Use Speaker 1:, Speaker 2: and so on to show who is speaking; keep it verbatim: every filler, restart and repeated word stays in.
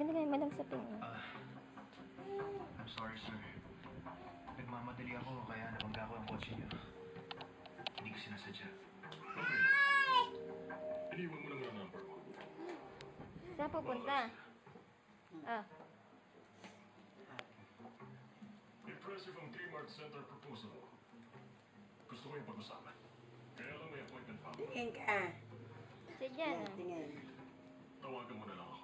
Speaker 1: binigay mo lang sa pin.
Speaker 2: Uh, I'm sorry, sir. Nagmamadali ako, kaya nabangga ko ang kotse niyo. Hindi ko sinasadya.
Speaker 3: Okay. Iniwan mo lang ang number mo.
Speaker 1: Saan pupunta? Ah.
Speaker 3: Impressive ang Kmart Center proposal. Gusto ko yung pag-usapan. Kaya lang may appointment pa.
Speaker 4: Tingin ka.
Speaker 1: Zaijan.
Speaker 4: Tingin.
Speaker 3: Tawagan mo na lang ako.